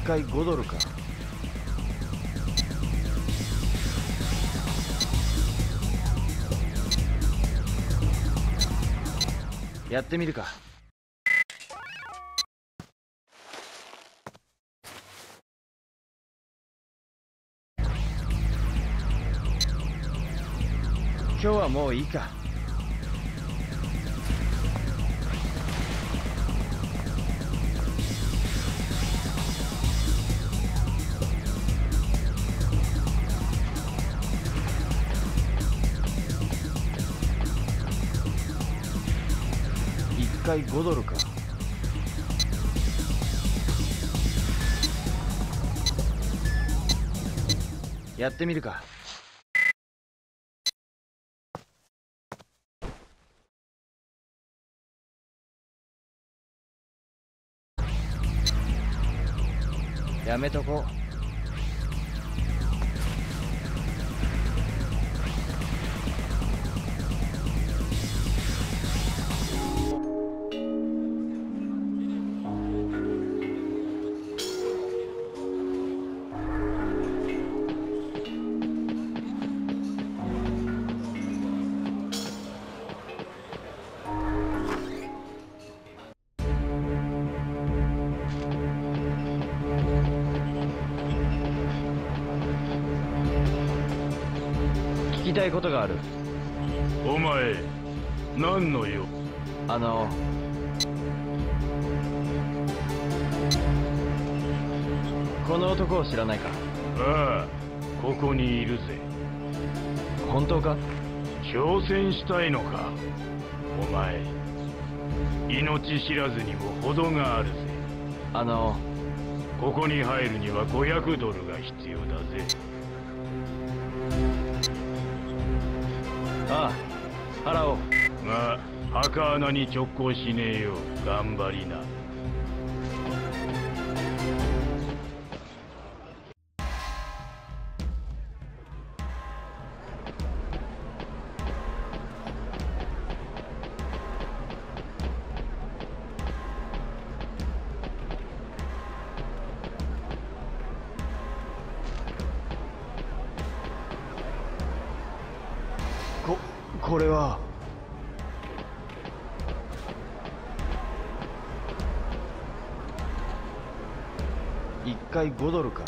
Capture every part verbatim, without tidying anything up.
回ごドルか。やってみるか。今日はもういいか。いっかいごドルか。やってみるか。やめとこう。聞きたいことがある。 お前、何の用？ あのこの男を知らないか？ ああ、ここにいるぜ。 本当か？ 挑戦したいのか？お前、命知らずにも程があるぜ。 あのここに入るにはごひゃくドルが必要だぜ。 ああ、払おう。 まあ、墓穴に直行しねえよ。頑張りな。 こ、これは。いっかいごドルか。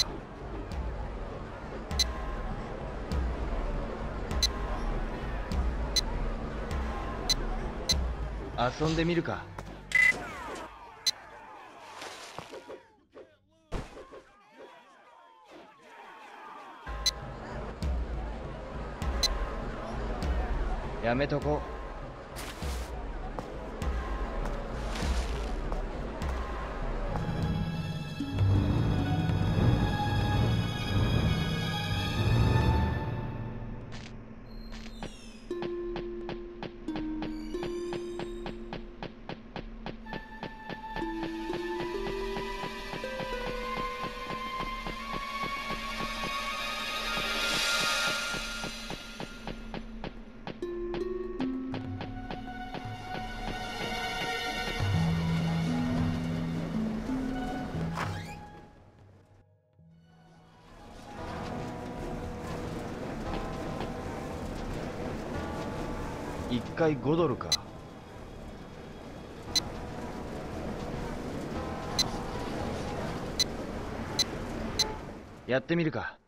遊んでみるか。やめとこう。いっかいごドルか。やってみるか。